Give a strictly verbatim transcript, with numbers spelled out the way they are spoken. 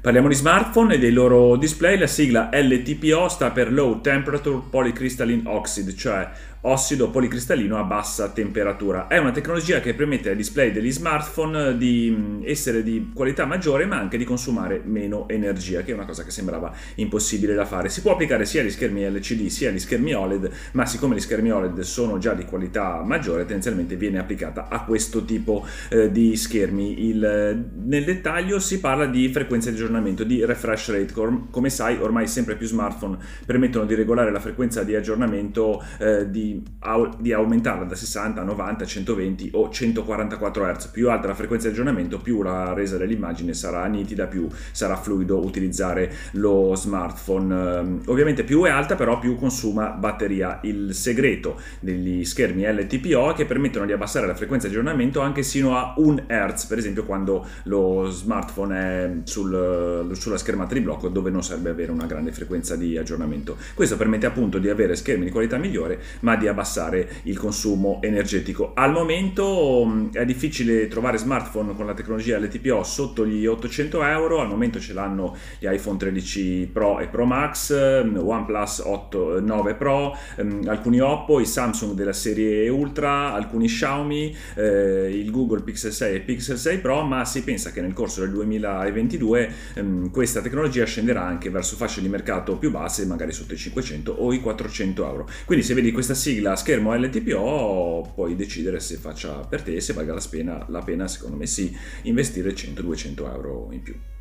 Parliamo di smartphone e dei loro display. La sigla L T P O sta per Low Temperature Polycrystalline Oxide, cioè ossido policristallino a bassa temperatura. È una tecnologia che permette ai display degli smartphone di essere di qualità maggiore, ma anche di consumare meno energia, che è una cosa che sembrava impossibile da fare. Si può applicare sia agli schermi L C D sia agli schermi O L E D, ma siccome gli schermi O L E D sono già di qualità maggiore, tendenzialmente viene applicata a questo tipo eh, di schermi. Il, nel dettaglio si parla di frequenza di aggiornamento, di refresh rate. Come sai, ormai sempre più smartphone permettono di regolare la frequenza di aggiornamento, eh, di di aumentarla da sessanta, novanta, centoventi o centoquarantaquattro hertz. Più alta la frequenza di aggiornamento, più la resa dell'immagine sarà nitida, più sarà fluido utilizzare lo smartphone. Ovviamente più è alta, però più consuma batteria. Il segreto degli schermi L T P O è che permettono di abbassare la frequenza di aggiornamento anche sino a un hertz, per esempio quando lo smartphone è sul, sulla schermata di blocco, dove non serve avere una grande frequenza di aggiornamento. Questo permette appunto di avere schermi di qualità migliore, ma di abbassare il consumo energetico. Al momento mh, è difficile trovare smartphone con la tecnologia L T P O sotto gli ottocento euro. Al momento ce l'hanno gli iPhone tredici Pro e Pro Max, mh, OnePlus otto, nove Pro, mh, alcuni Oppo, i Samsung della serie Ultra, alcuni Xiaomi, eh, il Google Pixel sei e Pixel sei Pro, ma si pensa che nel corso del duemilaventidue mh, questa tecnologia scenderà anche verso fasce di mercato più basse, magari sotto i cinquecento o i quattrocento euro. Quindi se vedi questa sigla schermo L T P O puoi decidere se faccia per te, se valga la pena, la pena secondo me sì, investire cento duecento euro in più.